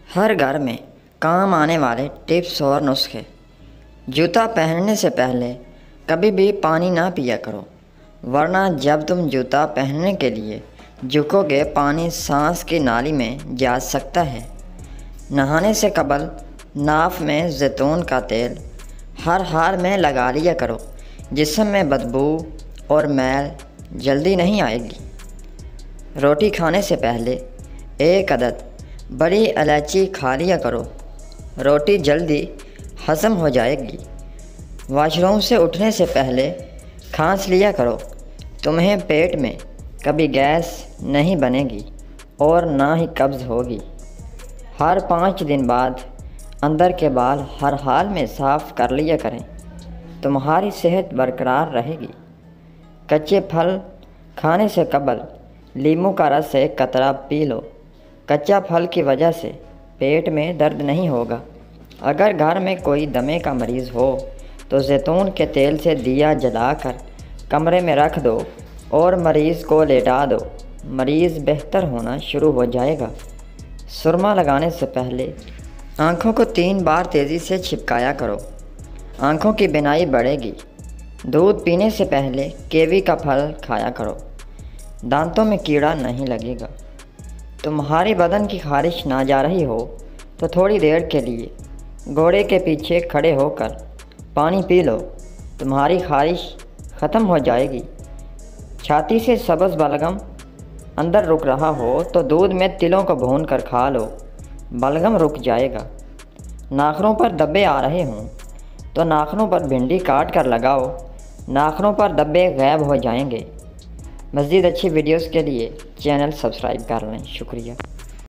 ہر گھر میں کام آنے والے ٹپس اور نسخے۔ جوتا پہننے سے پہلے کبھی بھی پانی نہ پیا کرو، ورنہ جب تم جوتا پہننے کے لیے جھکو گے پانی سانس کی نالی میں جا سکتا ہے۔ نہانے سے قبل ناف میں زیتون کا تیل ہر حال میں لگا لیا کرو، جسم میں بدبو اور میل جلدی نہیں آئے گی۔ روٹی کھانے سے پہلے 1 عدد بڑی الائچی کھا لیا کرو، روٹی جلدی ہضم ہو جائے گی۔ واش روم سے اٹھنے سے پہلے کھانس لیا کرو، تمہیں پیٹ میں کبھی گیس نہیں بنے گی اور نہ ہی قبض ہوگی۔ ہر 5 دن بعد اندر کے بال ہر حال میں صاف کر لیا کریں، تمہاری صحت برقرار رہے گی۔ کچے پھل کھانے سے قبل لیموں کا رس 1 قطرہ پی لو، کچا پھل کی وجہ سے پیٹ میں درد نہیں ہوگا۔ اگر گھر میں کوئی دمے کا مریض ہو تو زیتون کے تیل سے دیا جلا کر کمرے میں رکھ دو اور مریض کو لیٹا دو، مریض بہتر ہونا شروع ہو جائے گا۔ سرما لگانے سے پہلے آنکھوں کو 3 بار تیزی سے چھپکایا کرو، آنکھوں کی بینائی بڑھے گی۔ دودھ پینے سے پہلے کیوی کا پھل کھایا کرو، دانتوں میں کیڑا نہیں لگے گا۔ تمہاری بدن کی خارش نہ جا رہی ہو تو تھوڑی دیر کے لیے گھوڑے کے پیچھے کھڑے ہو کر پانی پی لو، تمہاری خارش ختم ہو جائے گی۔ چھاتی سے سبز بلغم اندر رک رہا ہو تو دودھ میں تلوں کو بھون کر کھا لو، بلغم رک جائے گا۔ ناخنوں پر دبے آ رہے ہوں تو ناخنوں پر بھنڈی کاٹ کر لگاؤ، ناخنوں پر دبے غائب ہو جائیں گے۔ مزید اچھی ویڈیوز کے لیے چینل سبسکرائب کر لیں۔ شکریہ۔